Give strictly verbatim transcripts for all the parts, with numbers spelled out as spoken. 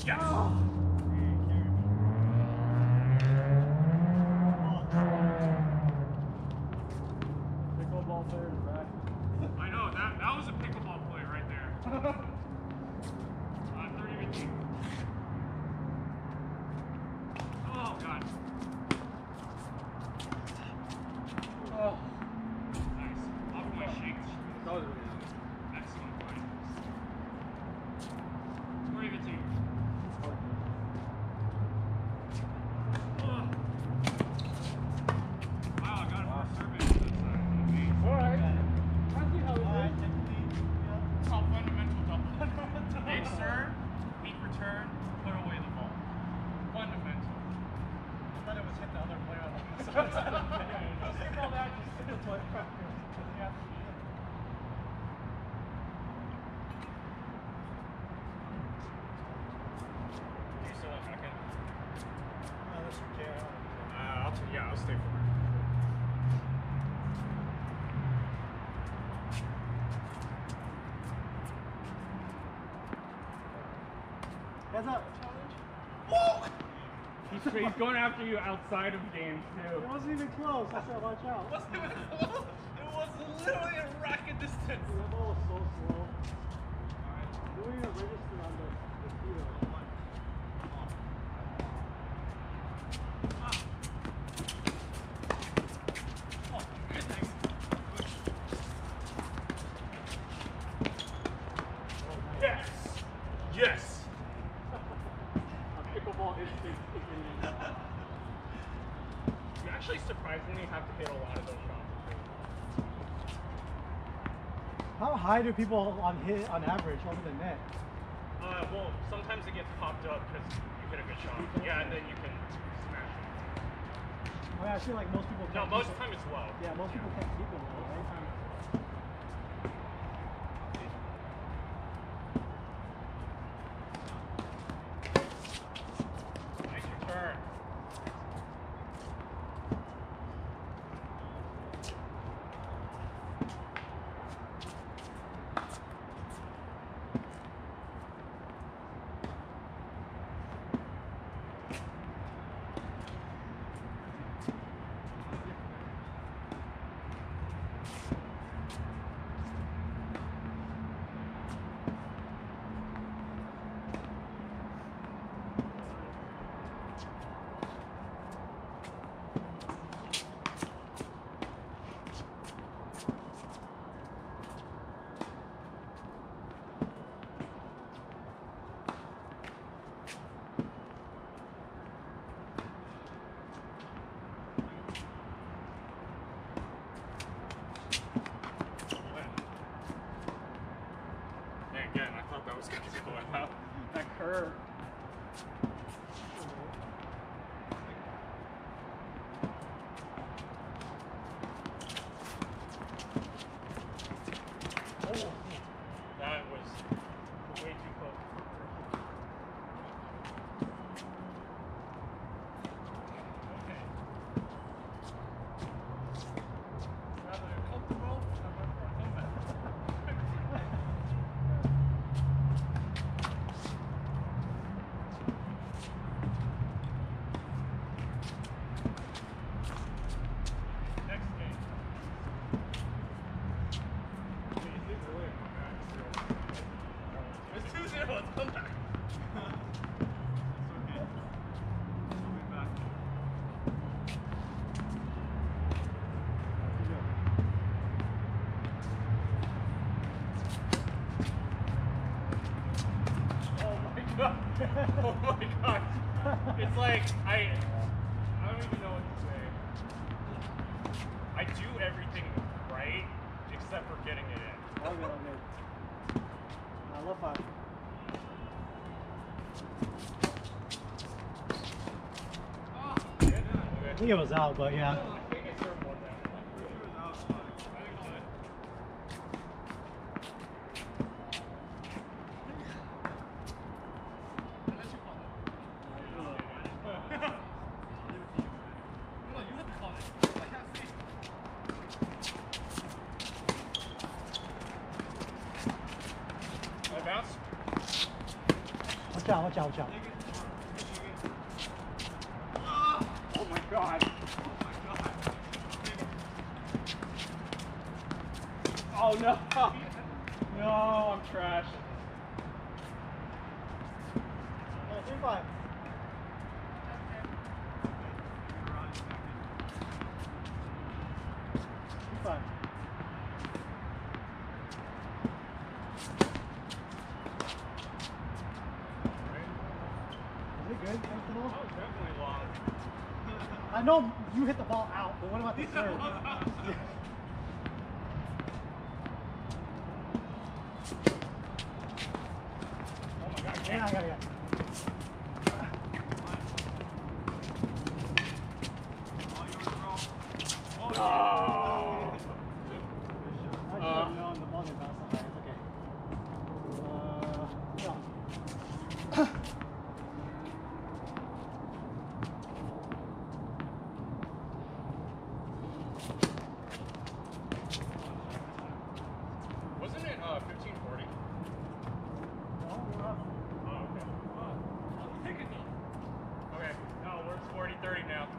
Yes. Oh. Pickleball player is back. I know, that, that was a pickleball play right there. uh, thirty fifteen. Oh, God. Oh. Nice. Off my shakes. That was really nice. Excellent play. forty fifteen. Wow, I got it for a service. That's uh, amazing. Alright. I see how it is. It's all fundamental double. Mid serve, weak return, put away the ball. Fundamental. I thought it was hit the other player on the side. Just skip all that, just hit the player. Do you still want back in? Unless you care. Uh, I'll t yeah, I'll stay for it. Heads up. He's, he's going after you outside of games too. It wasn't even close. I said, watch out. It wasn't even close. It was literally a racket distance. That ball was so slow. You were even registered on the, the feet. Yes! Yes! A pickleball instinct kicking in. You actually surprisingly have to hit a lot of those shots. How high do people on hit on average over the net? Uh, well, sometimes it gets popped up because you hit a good shot. Yeah, and then you can smash it. I mean, I feel like most people No, can't most keep of the time it's low. it. Yeah, most people can't keep it low, right? Nice return. Hey, again, I thought that was going to go out. That curve. Oh, that was way too close. Okay. Rather comfortable, I went for a comeback. Next game. It's two zero, let's come back. It's okay. We'll be back. Oh my god. Oh my god. It's like, I, I don't even know what to say. I do everything right, except for getting it in. All good, all good. I love five. I think it was out, but yeah. I think I served one there. It was out. I didn't know it. Unless you call it. No, you have to call it. I can't see. I bounce. Watch out, watch out, watch out. Oh my god. Oh no. No, I'm trash. Yeah, three five. Three five. Is it good? Comfortable? That was definitely long. I know you hit the ball out, but what about the serve? Oh my god. Yeah, I got it. Oh. I should Uh. have known the ball didn't bounce on that. It's okay. Uh, no. Wasn't it uh fifteen forty? No, we're up. Oh, okay. Okay. No, we're forty thirty now.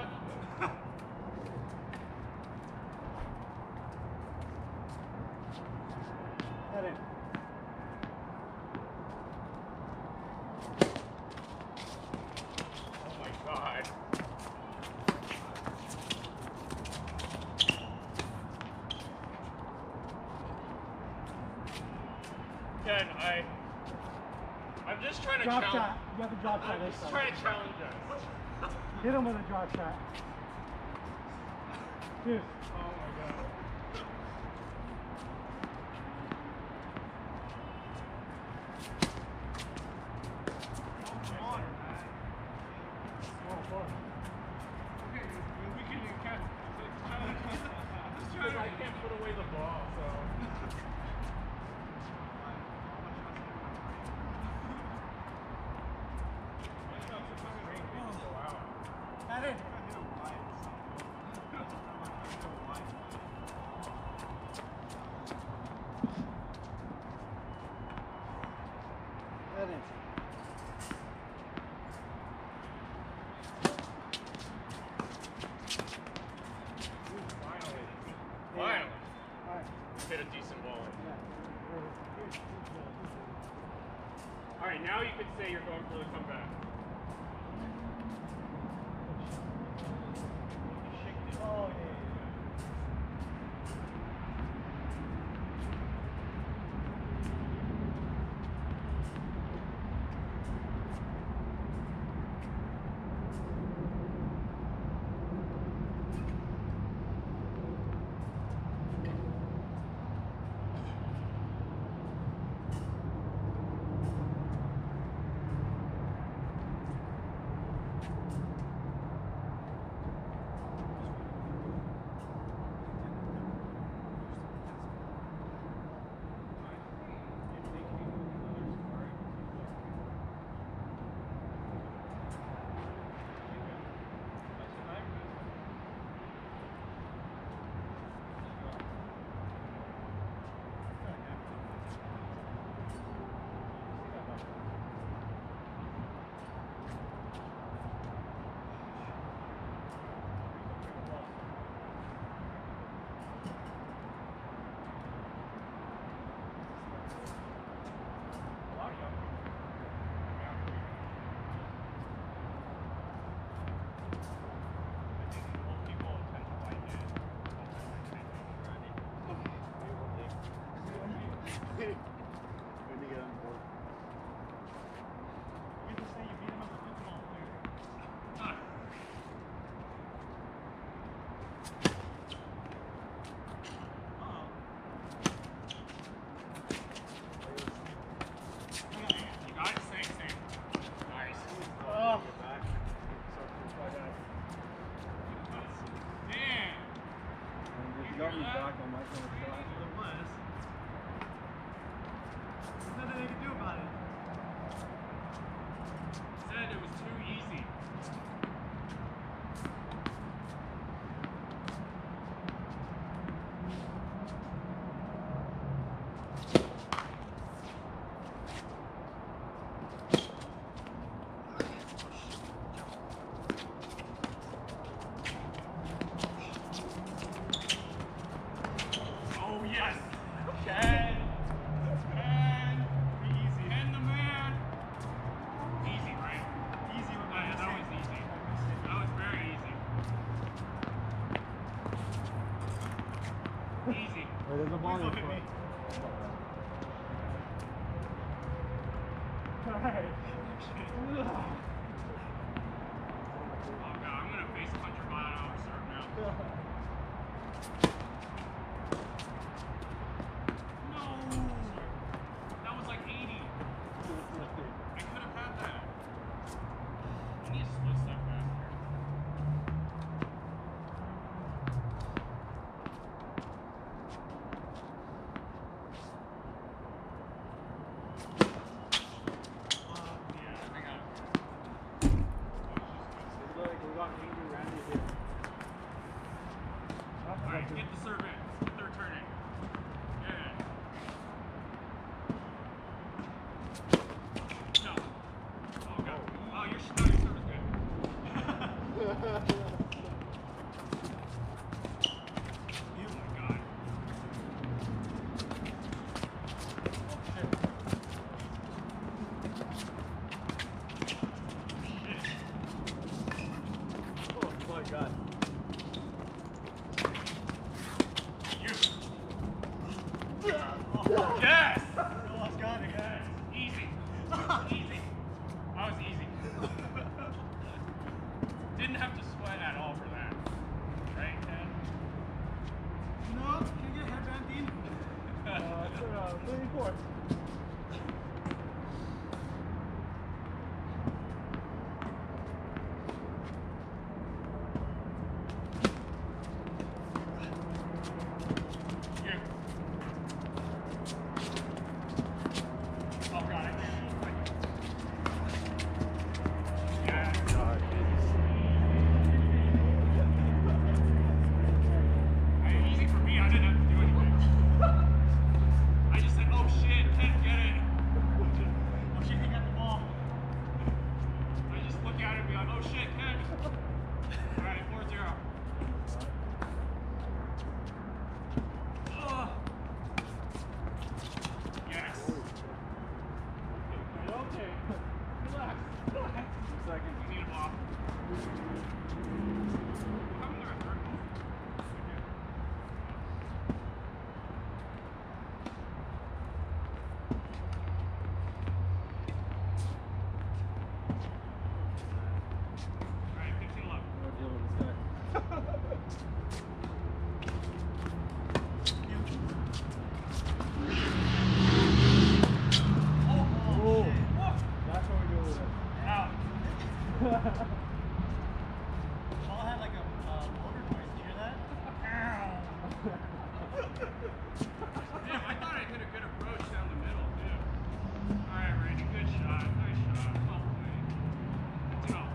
Head in. Oh my god. Ken, I I'm just trying to Drop challenge. shot. You have a drop shot I'm this just time. trying to challenge us. Hit him with a drop shot. Dude. Oh my god. Oh, boy. Because I can't put away the ball, so. Head in. Head in. Finally. Yeah. Finally. All right. Hit a decent ball. Yeah. Good, good, good, good. Alright, now you can say you're going for the comeback. Oh, yeah. Wait, there's a ball in Please your don't hit foot. me. Alright. Oh god, I'm gonna face punch your mile an hour serve now. No! That was like eighty. I could have had that. I need to split step faster. Alright, get the serve in. Get the return in. Good. No. Oh god. Oh, your, no, your serve is good. Oh my god. Shit. Oh my god. Yes! Oh, it's got it. Yes! Easy. Easy. That was easy. Didn't have to sweat at all for that. Right, Ted? No, can you get a headband, Dean? uh, it's uh, thirty-four. Oh god, I can't. Easy for me, I didn't have to do anything. I just said, oh shit, Ted, get it. Oh shit, he got the ball. I just look at it and be like, oh shit, Ted. Alright, four zero. Oh. Yes. Okay. Relax. Relax. Two seconds. We need a block. How come they're a third ball? Alright, fifteen eleven. We'll deal with this guy. Oh, Oh. shit. Whoa. That's what we do with it. Out. Paul had like a uh, motor noise. Did you hear that? Damn, I thought I hit a good approach down the middle, too. Alright, Randy, good shot. Nice shot. Well played. fifteen off.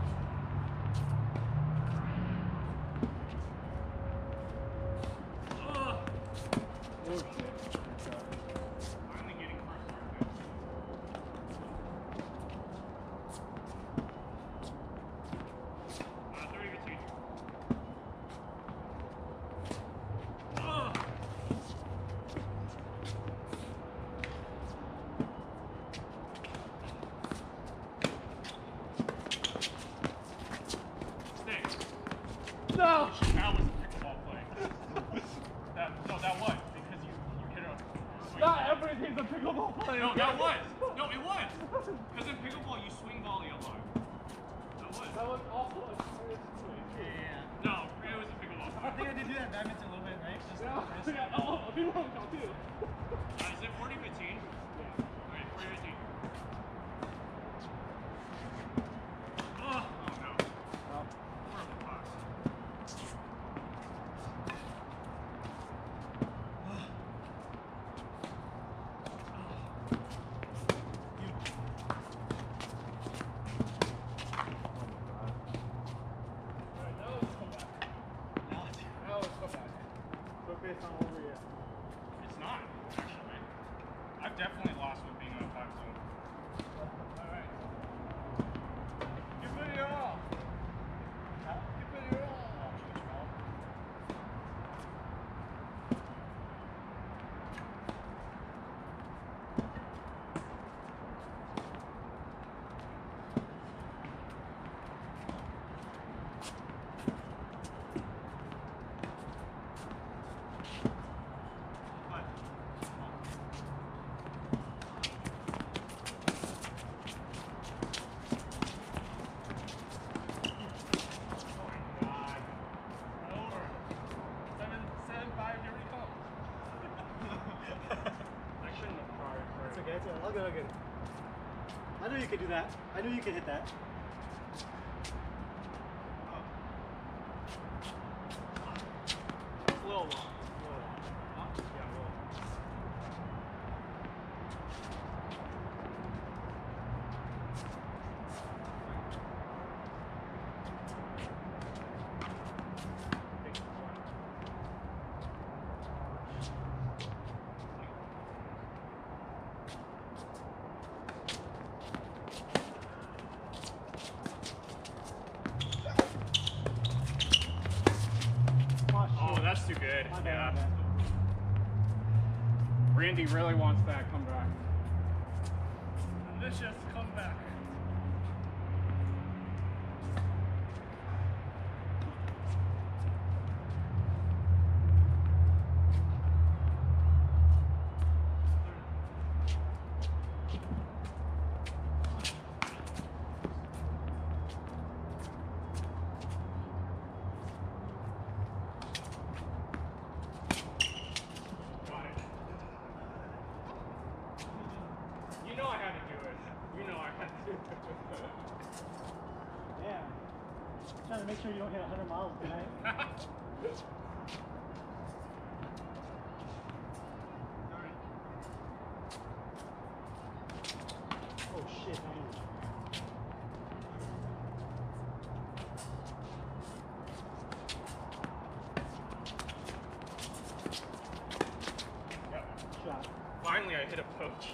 Ugh. Oh shit. Finally getting first service. Uh, thirty fifteen. Ugh. Stay. No! That was a pickleball play. that, no, that was because you, you hit a swing Not volley. everything's a pickleball play. No, that was. No, it was. Because in pickleball, you swing volley a lot. That was. That was also a serious swing. Yeah. No, it was a pickleball I play. think I did do that badminton a little bit, right? Just Yeah, just- yeah, oh, a big one count too. Uh, is it forty fifteen? Yeah. Alright, forty fifteen. Oh, oh no. Oh. Horrible pass. good. I knew you could do that. I knew you could hit that. It's a little long. It's a little long. Huh? Yeah, a little. Oh, that's too good. My bad, Yeah. my bad. Randy really wants that comeback. Delicious comeback. You know I had to do it. You know I had to do it. Yeah. Trying to make sure you don't hit one hundred miles tonight. Oh shit, man. Yep. Shot. Finally, I hit a poach.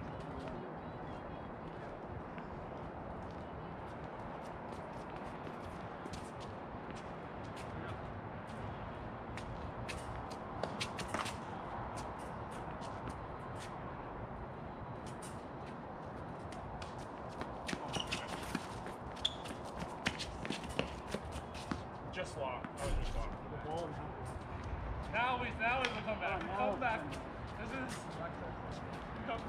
Just long. That was just long. The ball and half. Now we now is the comeback. Oh, now Come it's back. coming. This is come.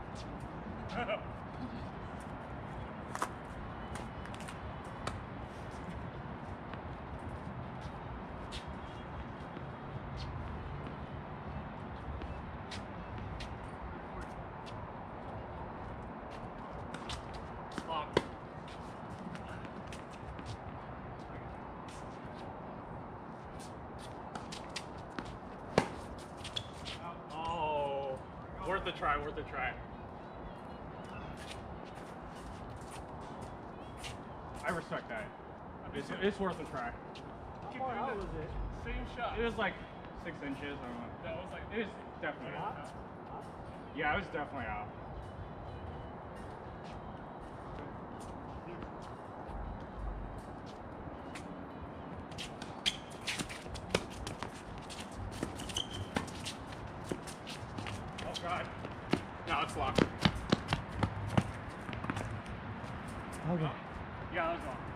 Lock. Oh, worth a try, worth a try. I respect that. It's, it's worth a try. How far out was it? Same shot. It was like six inches. I don't know. That was like It was definitely out. Out? Out? Yeah, it was definitely out. Oh god. No, it's locked. Okay. Yeah, that was long.